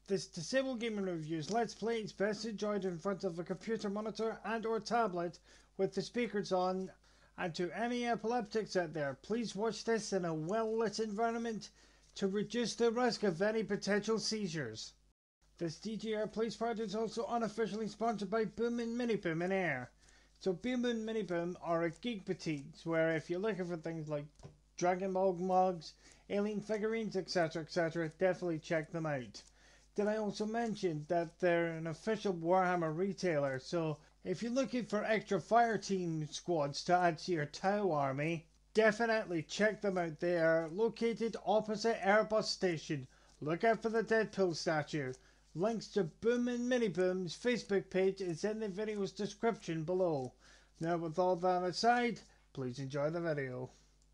This Disabled Gaming Reviews Let's Play is best enjoyed in front of a computer monitor and or tablet with the speakers on, and to any epileptics out there, please watch this in a well-lit environment to reduce the risk of any potential seizures. This DGR Police part is also unofficially sponsored by Boom and Mini Boom in Air. So Boom and Mini Boom are a geek boutiques where if you're looking for things like Dragon Ball mugs, alien figurines, etc., definitely check them out. Did I also mention that they're an official Warhammer retailer, so if you're looking for extra fire team squads to add to your Tau army, definitely check them out. They are located opposite Airbus Station. Look out for the Deadpool statue. Links to Boom and Mini Boom's Facebook page is in the video's description below. Now with all that aside, please enjoy the video.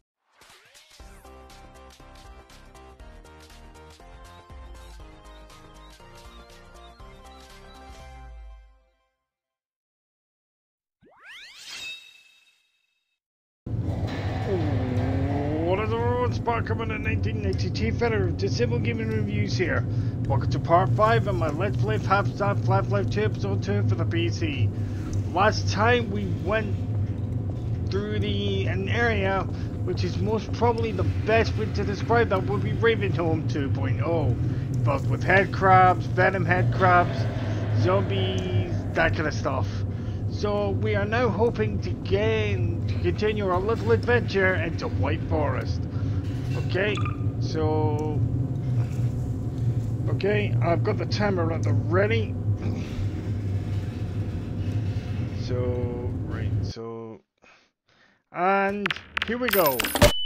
What is the road? Spark coming in 1992 Federal Disabled Gaming Reviews here. Welcome to part 5 of my Let's Play Half-Life 2 Episode 2 for the PC. Last time we went through an area which is most probably the best way to describe that would be Ravenholm 2.0. Both with head crabs, venom head crabs, zombies, that kind of stuff. So we are now hoping to continue our little adventure into White Forest. Okay, so I've got the timer at the ready. And here we go.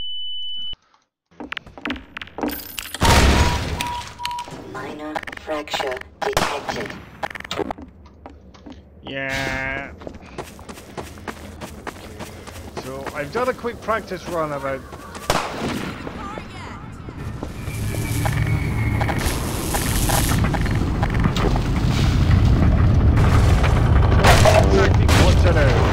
Minor fracture detected. Yeah. So I've done a quick practice run about exactly what to do.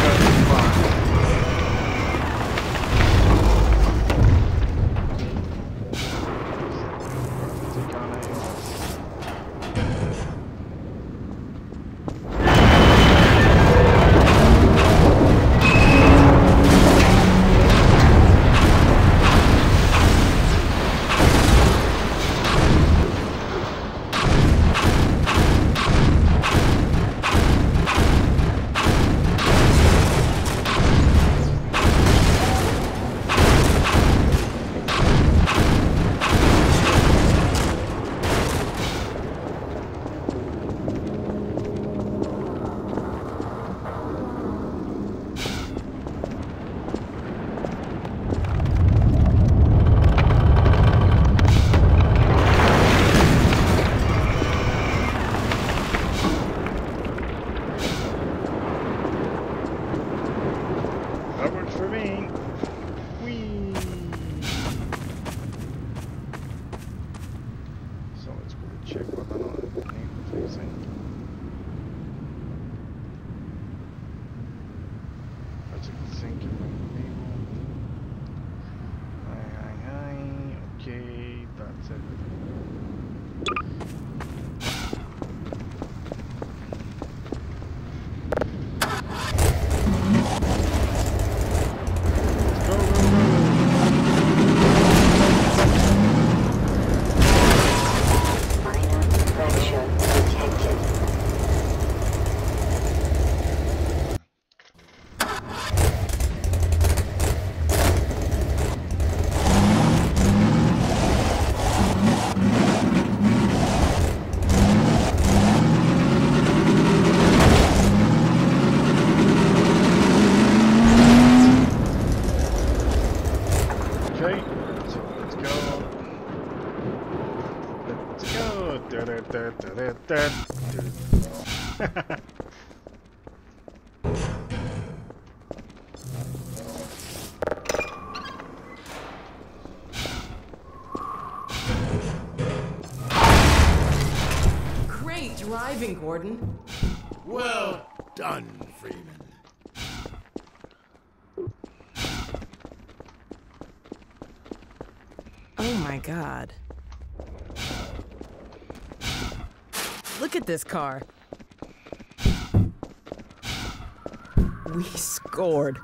Great driving, Gordon. Well done, Freeman. Oh my God. Look at this car. We scored.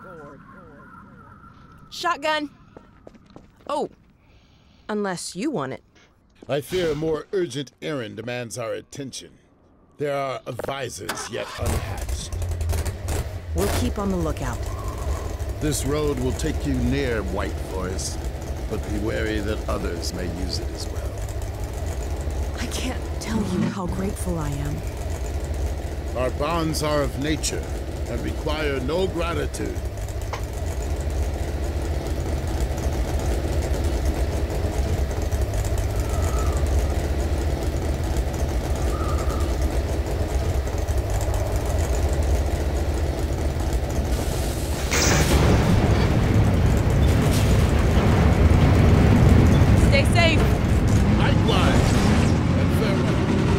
Shotgun. Oh, unless you want it. I fear a more urgent errand demands our attention. There are advisors yet unhatched. We'll keep on the lookout. This road will take you near White Forest, but be wary that others may use it as well. I can't tell you how grateful I am. Our bonds are of nature and require no gratitude. Stay safe. Likewise, and farewell.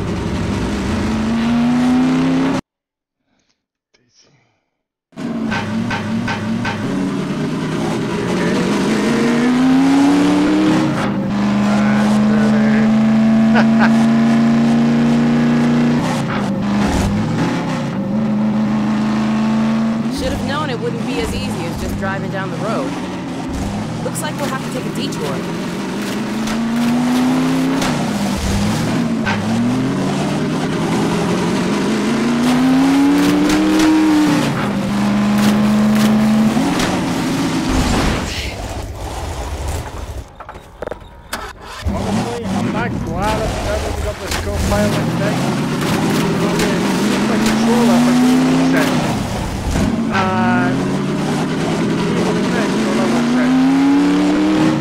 Should have known it wouldn't be as easy as just driving down the road. Looks like we'll have to take a detour. Honestly, I'm not glad I've got this co-pilot thing. It's my controller for being set. Even next for level 6.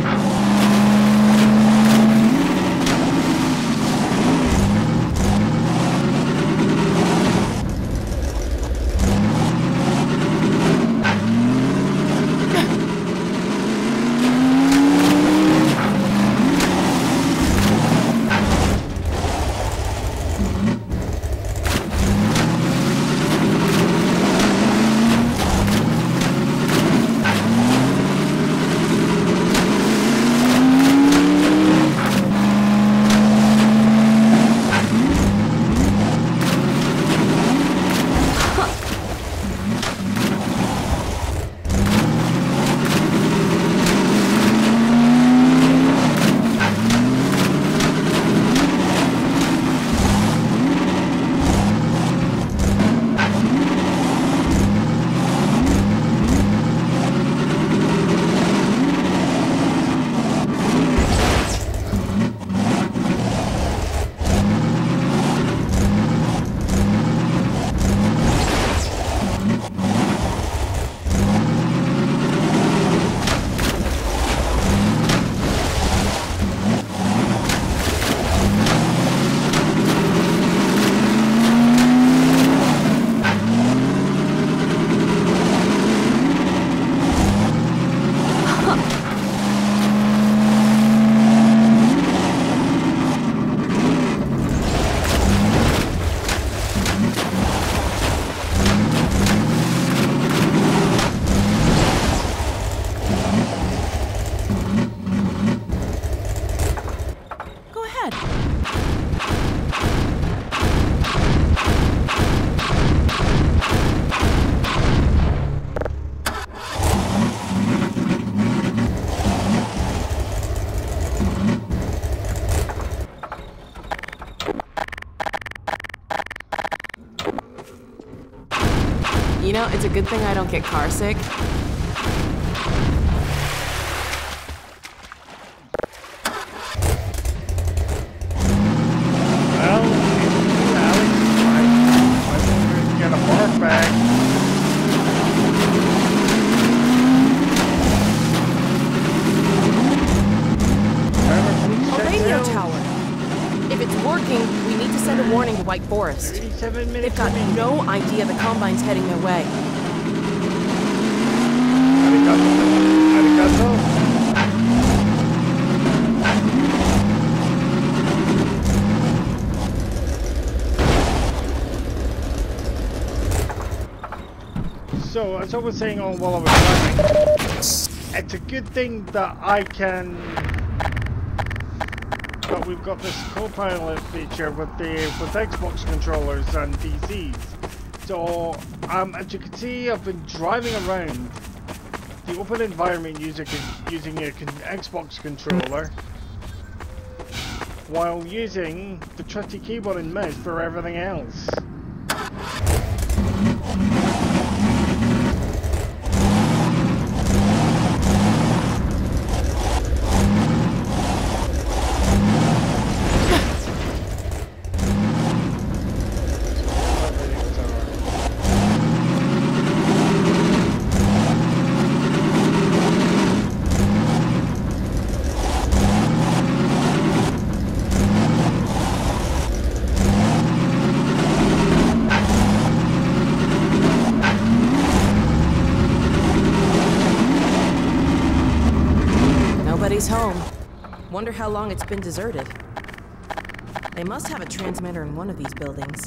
You know, it's a good thing I don't get car sick. Well, Alex, I wonder if you get a bark bag. A radio tower. If it's working, we need to send a warning to White Forest. 37 minutes. They've got remaining. no idea the Combine's heading their way. Arigato. So, as I was saying while I was driving, it's a good thing that I can we've got this co-pilot feature with Xbox controllers and PCs. So as you can see, I've been driving around the open environment using a Xbox controller, while using the trusty keyboard and mouse for everything else. Nobody's home. Wonder how long it's been deserted. They must have a transmitter in one of these buildings.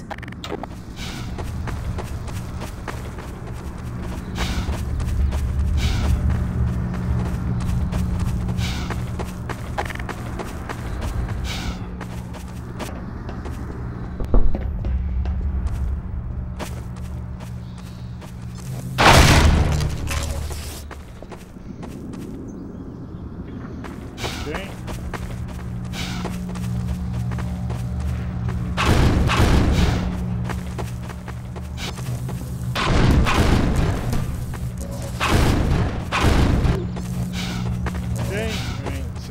Okay. Okay, right, so...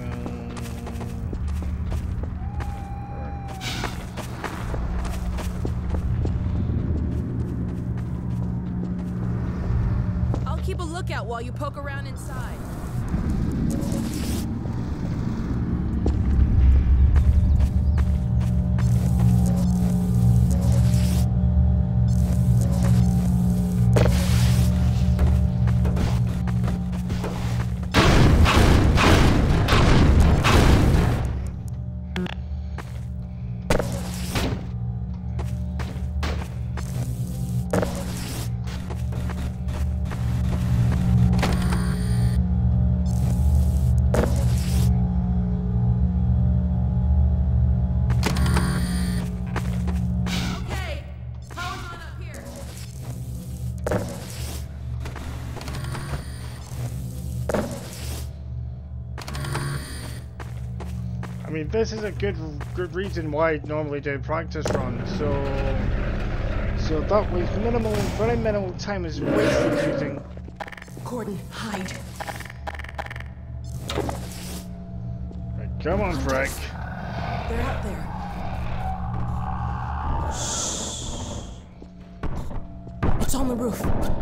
I'll keep a lookout while you poke around inside. I mean, this is a good reason why I normally do practice runs. So that was very minimal time is wasted using. Gordon, hide. Right, come on, Frick. They're out there. It's on the roof.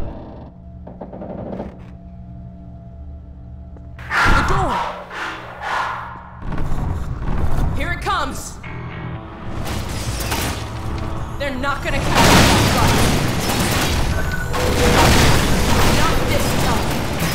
The door! Here it comes! They're not gonna catch us. Not this time.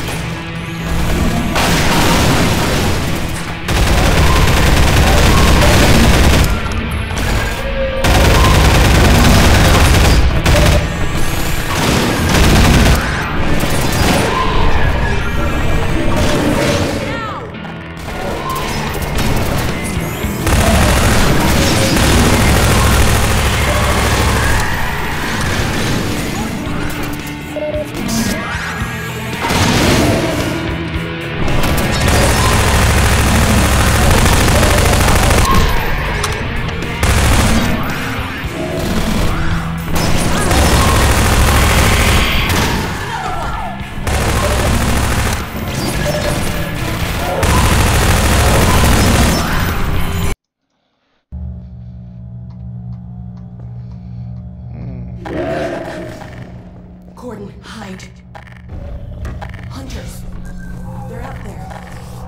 Gordon, hide. Hunters. They're out there.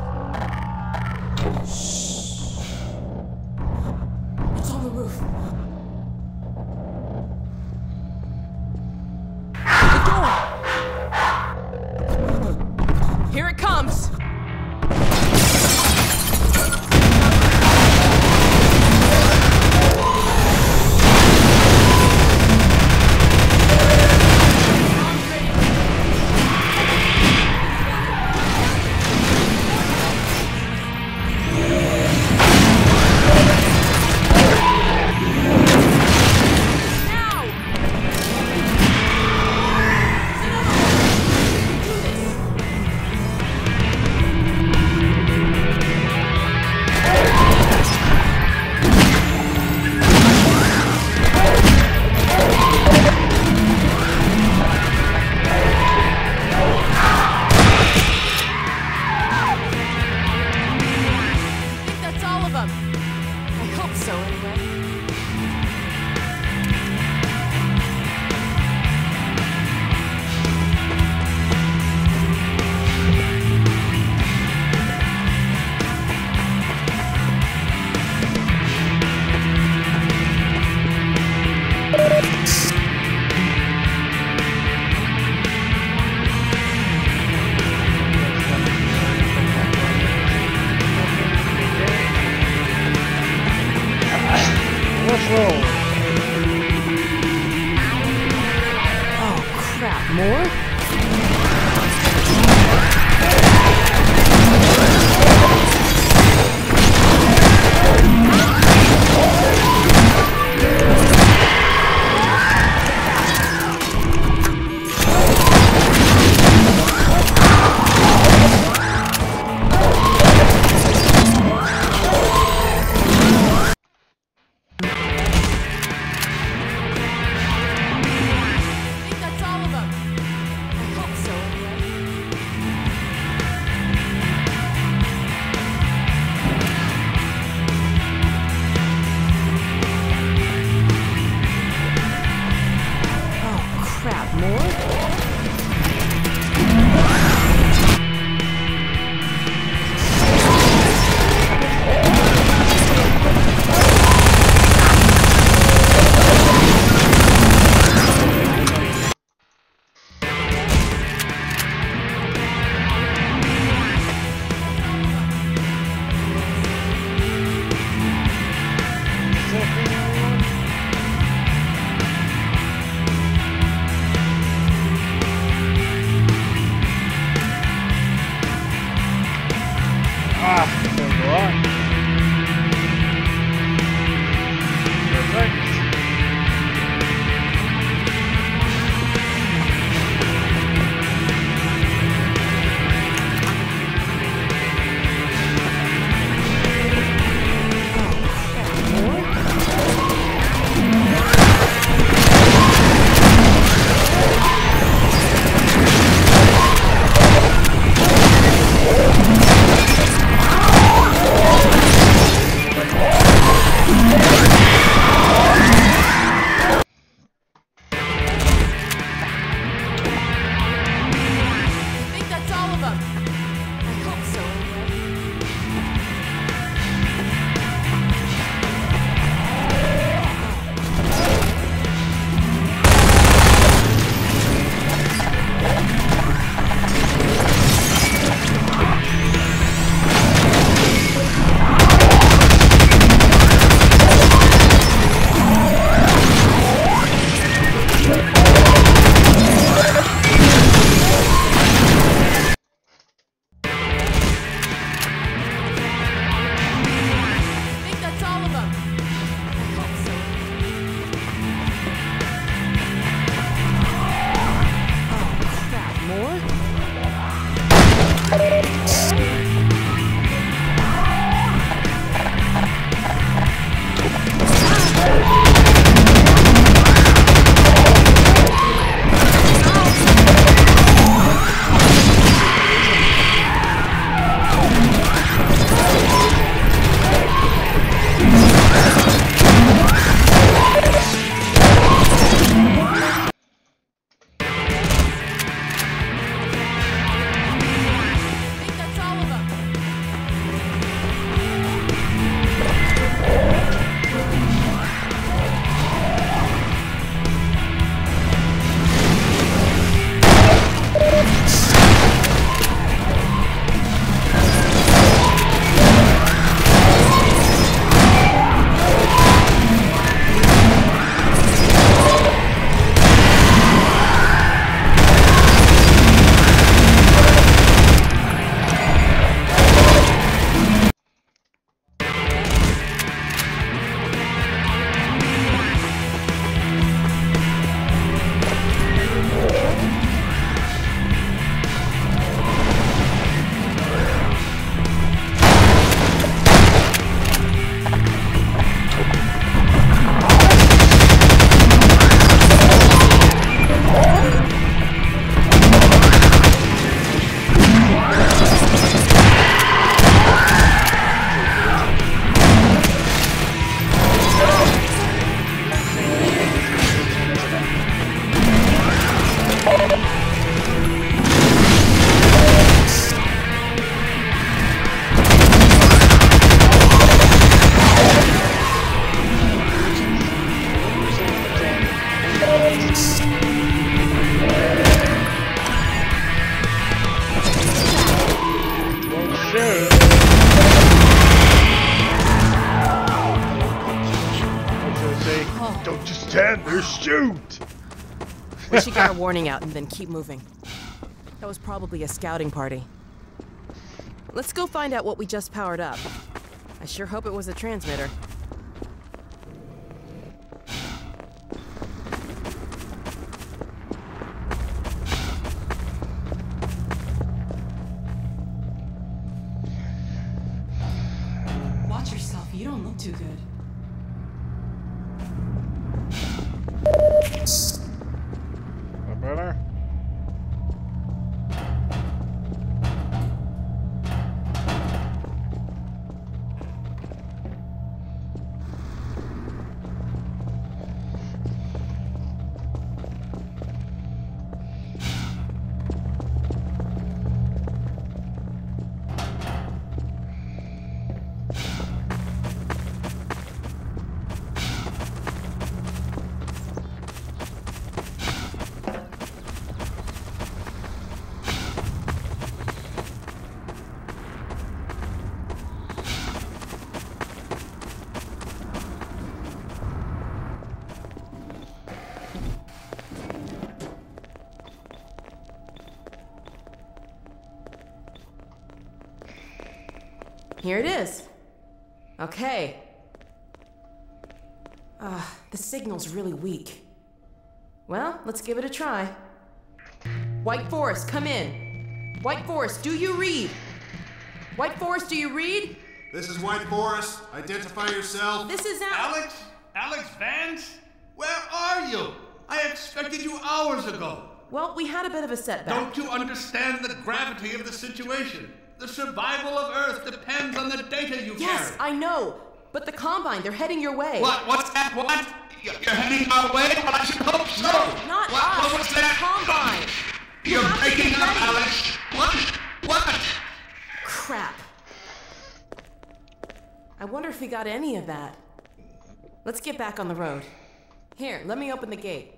Shh. It's on the roof. The door! Here it comes! Oh, crap. More? Don't just stand there, shoot! We should get our warning out and then keep moving. That was probably a scouting party. Let's go find out what we just powered up. I sure hope it was a transmitter. Watch yourself, you don't look too good. Better? Here it is. Okay. The signal's really weak. Well, let's give it a try. White Forest, come in. White Forest, do you read? White Forest, do you read? This is White Forest. Identify yourself. This is Alex? Alex Vance? Where are you? I expected you hours ago. Well, we had a bit of a setback. Don't you understand the gravity of the situation? The survival of Earth depends on the data you Yes, carry. I know. But the Combine, they're heading your way. What? What's that? What? You're heading our way? Well, I should hope so. No, not what? us. What was that? Combine. You're have to breaking get up, ready. Alex. What? What? Crap. I wonder if we got any of that. Let's get back on the road. Here, let me open the gate.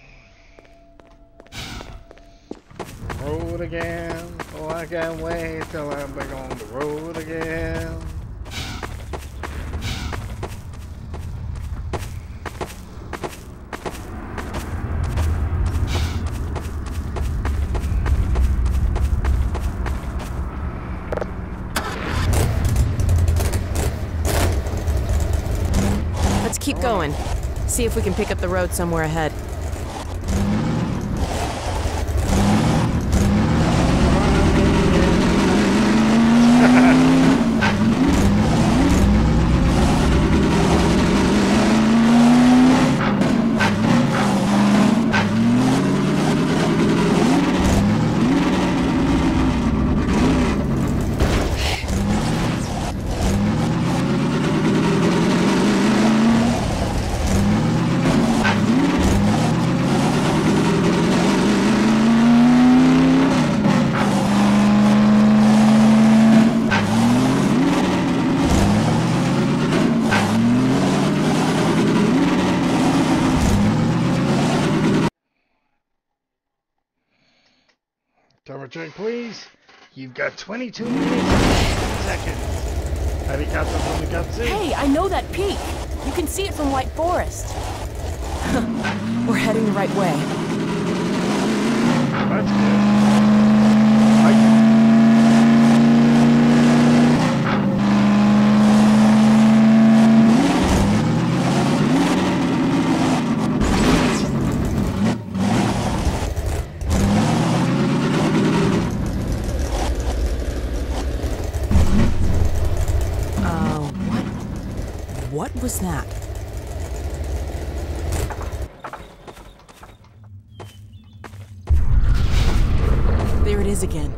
Road again. Oh, I can't wait till I'm back on the road again. Let's keep going. See if we can pick up the road somewhere ahead. Tower check, please. You've got 22 minutes and seconds. Helicopter from the cutscene. Hey, I know that peak. You can see it from White Forest. We're heading the right way. That's good. What was that? There it is again.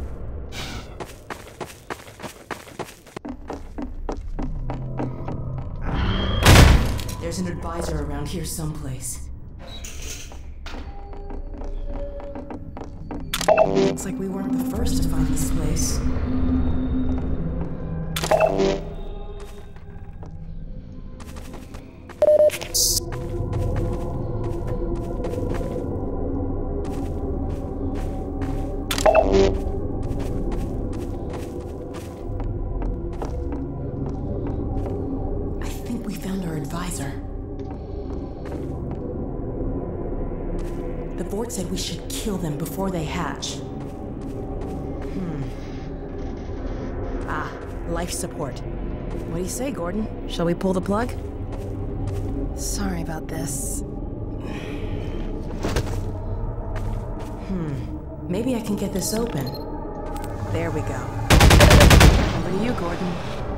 There's an advisor around here someplace. Looks like we weren't the first to find this place. I think we found our advisor. Fort said we should kill them before they hatch. Life support. What do you say, Gordon? Shall we pull the plug? Sorry about this. Maybe I can get this open. There we go. Over to you, Gordon.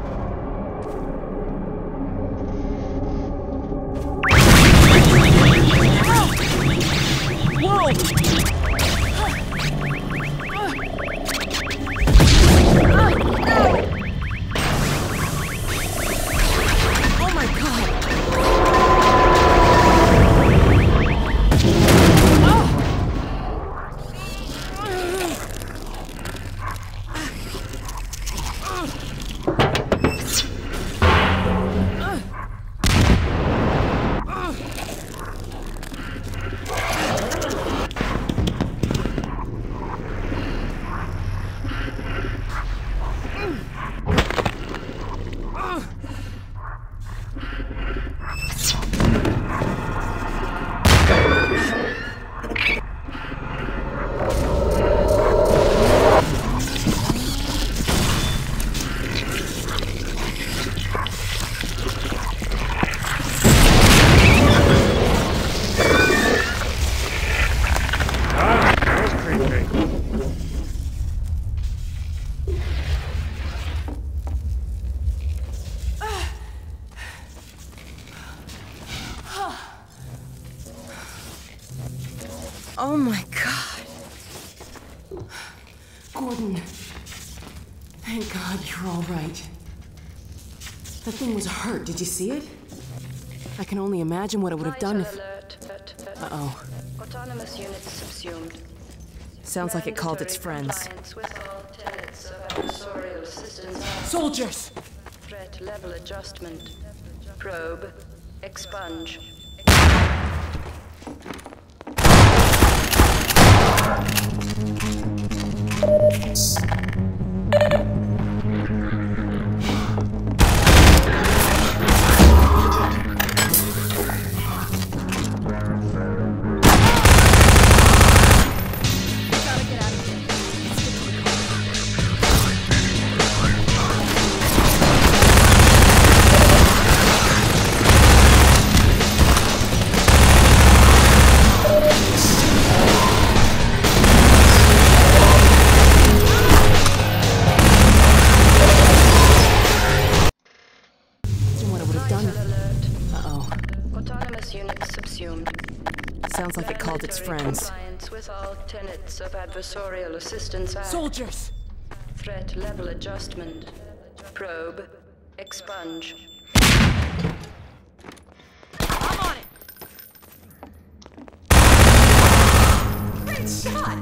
Oh my God. Gordon. Thank God you're all right. The thing was hurt. Did you see it? I can only imagine what it would have done if... Uh-oh. Autonomous units subsumed. Sounds like it called its friends. Soldiers! Threat level adjustment. Probe. Expunge. Sounds like it called its friends. With all tenets of adversarial assistance act. Soldiers! Threat level adjustment. Probe. Expunge. I'm on it! Great shot!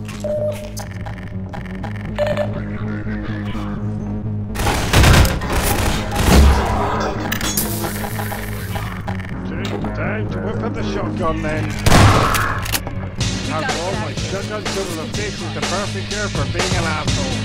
Time to whip out the shotgun then. After all, my shotgun to the face is the perfect cure for being an asshole.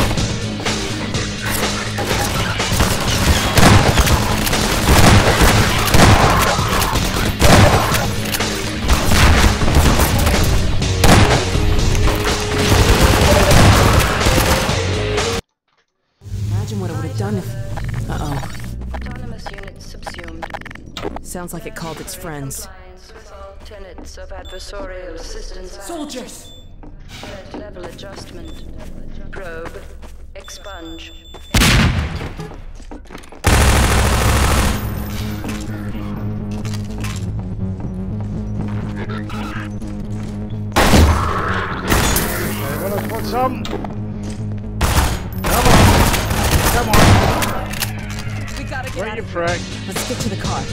Imagine what it would have done if... Uh-oh. Autonomous units subsumed. Sounds like it called its friends. With all tenets of adversarial assistance act. Soldiers! Threat level adjustment. Probe. Expunge. I'm gonna put some. Come on. We gotta get out of here. Let's get to the car.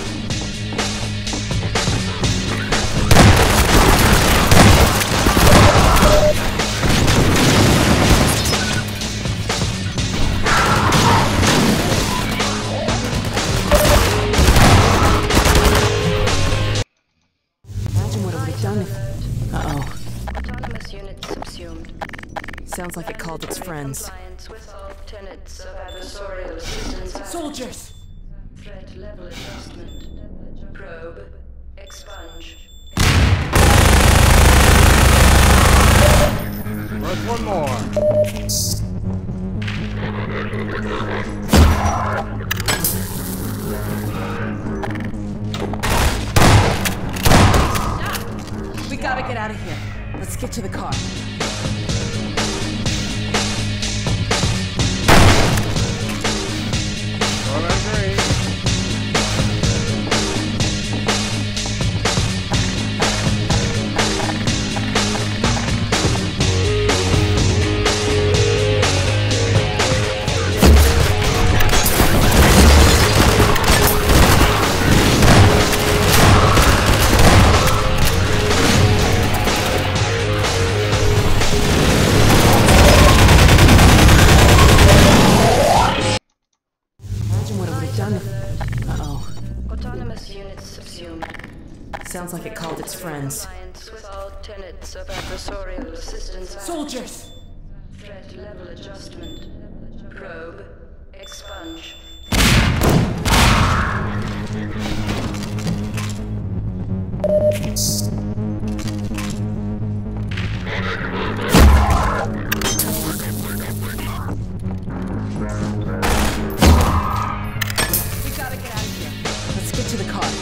Imagine what it would have done if... Uh-oh. Autonomous units subsumed. Sounds like it called its friends. Compliance with all tenets of adversarial assistance act. Soldiers! Threat level adjustment. Probe. Expunge. There's one more. We gotta get out of here. Let's get to the car. Well, I agree. Autonomous units subsumed. Sounds like it called its friends. Compliance with all tenets of adversarial assistance. Soldiers! Threat level adjustment. Probe. Expunge. We gotta get out of here. Let's get to the car.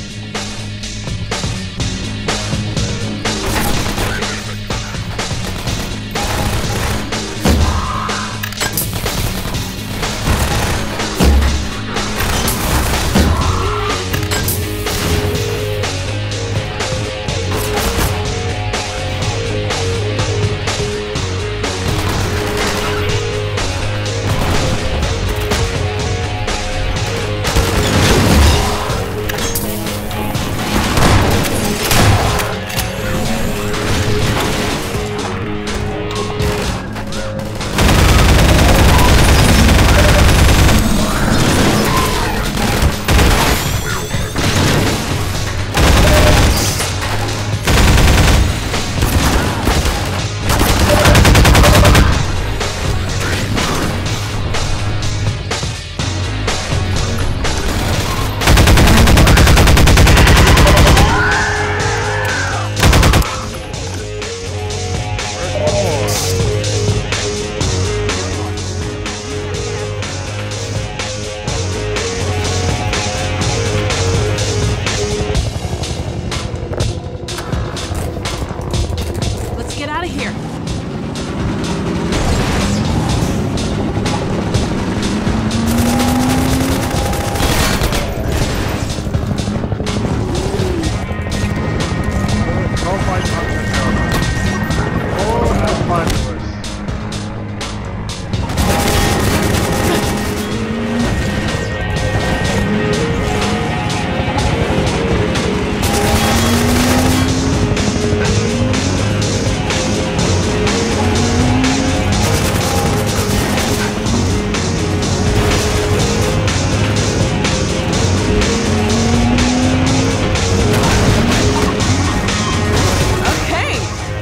Let's get out of here. Oh my God. Oh, have fun with us. Okay!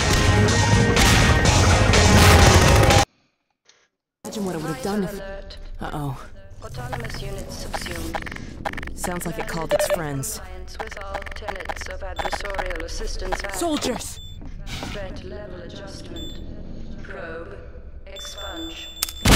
Imagine what it would have done if... Alert. Uh-oh. Autonomous units subsumed. Sounds like it called its friends. Compliance with all tenets of adversarial assistance. Soldiers! Threat level adjustment. Probe. Expunge.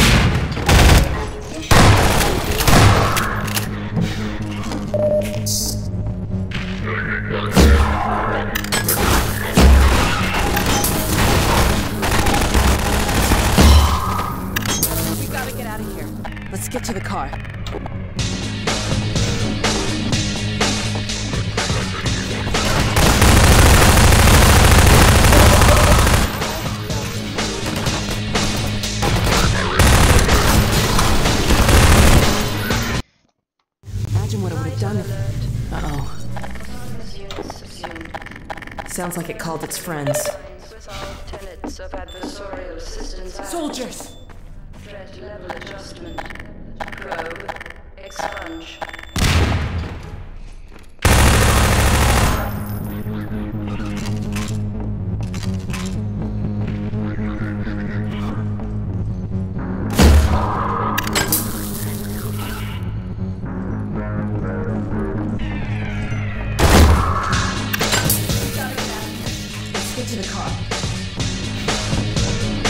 We gotta get out of here. Let's get to the car. Imagine what it would have done if... Uh-oh. Autonomous units subsumed. Sounds like it called its friends. Compliance with all tenets of adversarial assistance. Soldiers! Threat level adjustment. Probe. Expunge. Let's get to the car.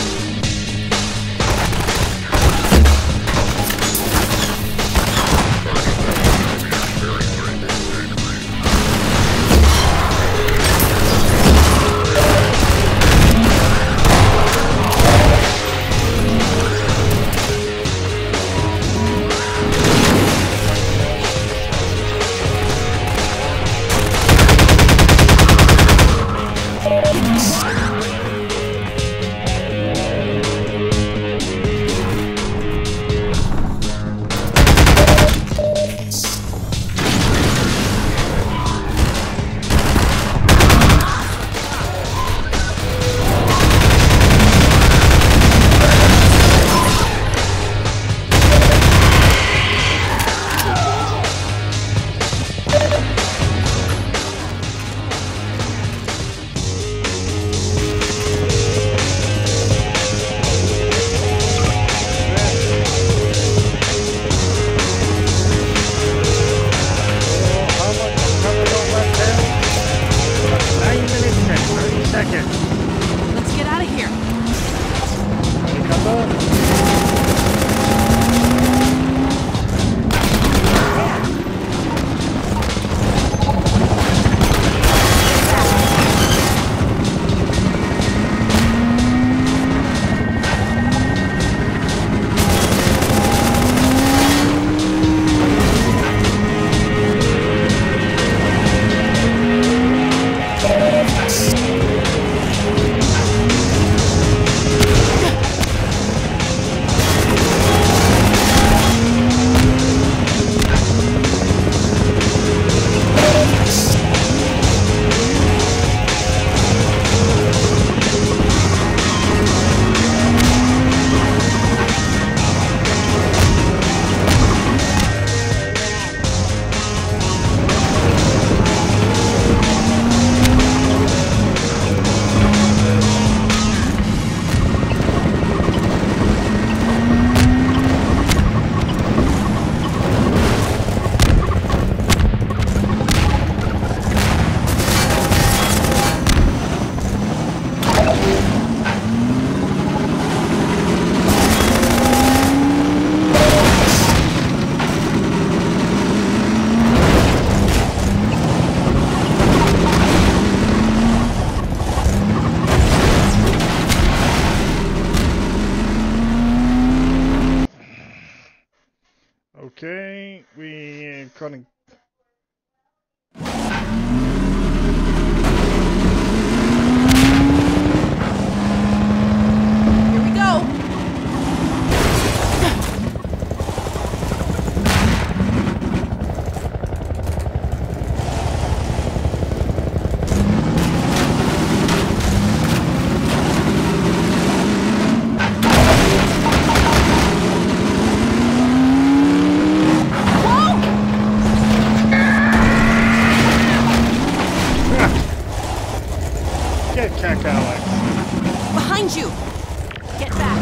behind you! Get back!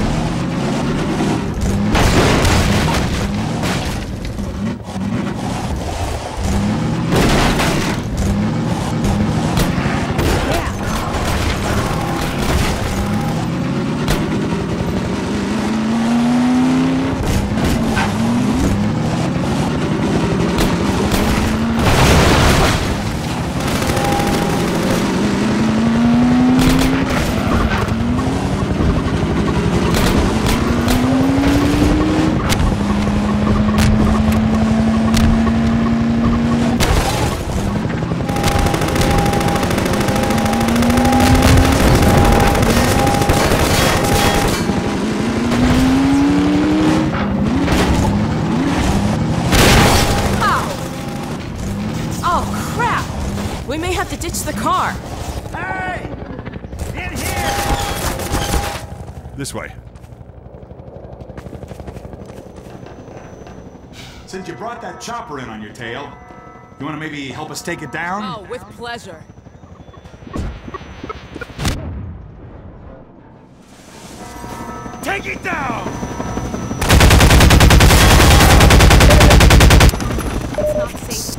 We may have to ditch the car. Hey! In here! This way. Since you brought that chopper in on your tail, you want to maybe help us take it down? Oh, with pleasure. Take it down! It's not safe.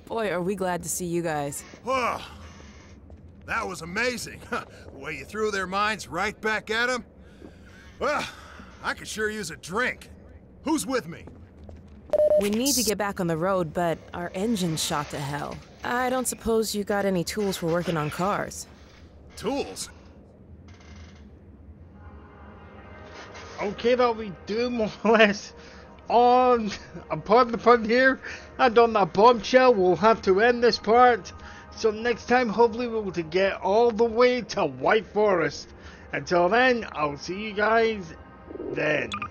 Boy, are we glad to see you guys. Whoa! That was amazing. The way you threw their minds right back at them. Well, I could sure use a drink. Who's with me? We need to get back on the road, but our engine's shot to hell. I don't suppose you got any tools for working on cars. Tools? Okay, that'll be do more or less on, pardon the pun here, and on that bombshell we'll have to end this part. So next time hopefully we'll be able to get all the way to White Forest. Until then, I'll see you guys then.